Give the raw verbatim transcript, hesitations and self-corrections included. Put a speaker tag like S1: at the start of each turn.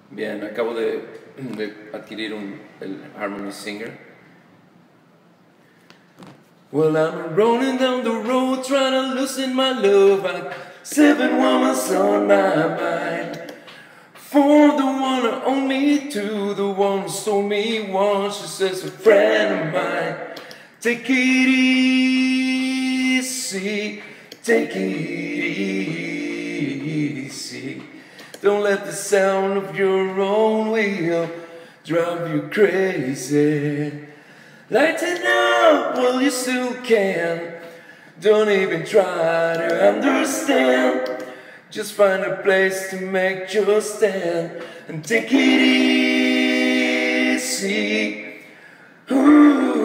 S1: Bien, acabo de, de adquirir un, el Harmony Singer. Well, I'm rolling down the road trying to loosen my love. I got seven women on my mind. For the one who owned me, two, the one who sold me, one, she says, a friend of mine. Take it easy, take it easy. Don't let the sound of your own wheel drive you crazy. Lighten up while you still can. Don't even try to understand. Just find a place to make your stand and take it easy. Ooh.